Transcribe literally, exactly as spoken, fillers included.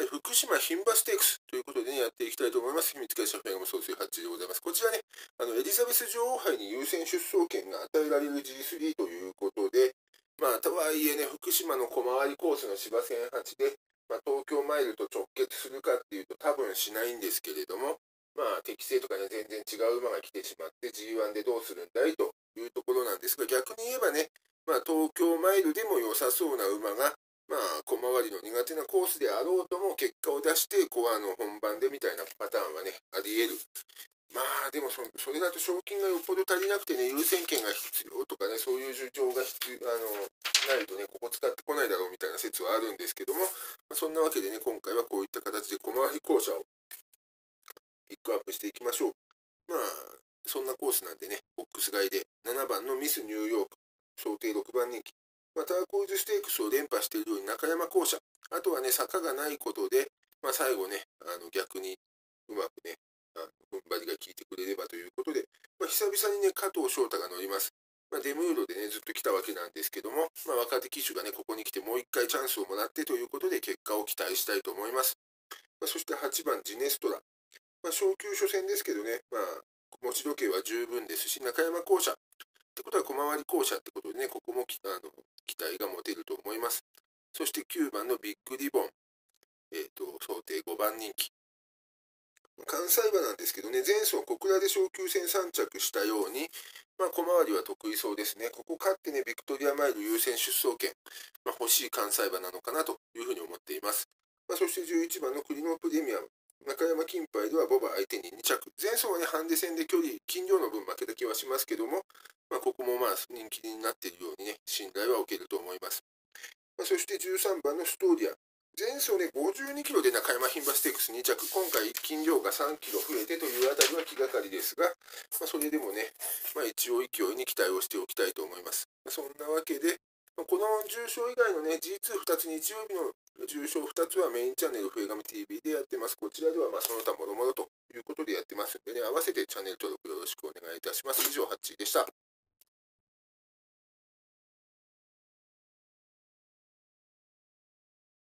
ー、福島牝馬ステークスということで、ね、やっていきたいと思います。秘密会社フェアム総帥はちでございます。こちらね、あのエリザベス女王杯に優先出走権が与えられる ジースリー ということで、まあ、とはいえね、福島の小回りコースの芝線はちで、まあ、東京マイルと直結するかっていうと多分しないんですけれども、まあ、適正とかね、全然違う馬が来てしまって ジーワン でどうするんだいというところなんですが、逆に言えばね、まあ、東京マイルでも良さそうな馬が、まあ、小回りの苦手なコースであろうとも結果を出して、コアの本番でみたいなパターンはね、あり得る。まあ、でもそ、それだと賞金がよっぽど足りなくてね、優先権が必要とかね、そういう事情が必要、あの、ないとね、ここ使ってこないだろうみたいな説はあるんですけども、まあ、そんなわけでね、今回はこういった形で小回り校舎をピックアップしていきましょう。まあ、そんなコースなんでね、ボックス買いでななばんのミスニューヨーク、想定ろくばん人気。まあ、ターコイズステークスを連覇しているように中山校舎。あとはね、坂がないことで、まあ、最後ね、あの逆にうまくね、あの踏ん張りが効いてくれればということで、まあ、久々にね、加藤翔太が乗ります。まあ、デムーロでね、ずっと来たわけなんですけども、まあ、若手騎手がね、ここに来てもう一回チャンスをもらってということで、結果を期待したいと思います。まあ、そしてはちばん、ジネストラ。まあ、昇級初戦ですけどね、まあ、持ち時計は十分ですし、中山校舎。ってことは小回り校舎ってことでね、ここもあの期待が持てると思います。そしてきゅうばんのビッグリボン。えっ、ー、と、想定ごばん人気。関西馬なんですけどね、前走小倉で昇級戦さん着したように、まあ、小回りは得意そうですね。ここ勝ってね、ビクトリアマイル優先出走権、まあ、欲しい関西馬なのかなというふうに思っています。まあ、そしてじゅういちばんのクリノプレミアム。中山金杯ではボバ相手にに着。前走はね、ハンデ戦で距離、斤量の分負けた気はしますけども、まあ、ここもまあ人気になっているようにね、信頼は受けると思います。まあ、そしてじゅうさんばんのストーリア。前走でごじゅうにキロで中山牝馬ステークスに着、今回斤量がさんキロ増えてというあたりは気がかりですが、まあ、それでもね、まあ、一応勢いに期待をしておきたいと思います。そんなわけで、この重賞以外のね、ジーツーふた つ日曜日の重賞ふたつはメインチャンネル、笛神 ティーブイ でやってます。こちらではまあその他もろもろということでやってますんでね、合わせてチャンネル登録よろしくお願いいたします。以上、ハッチーでした。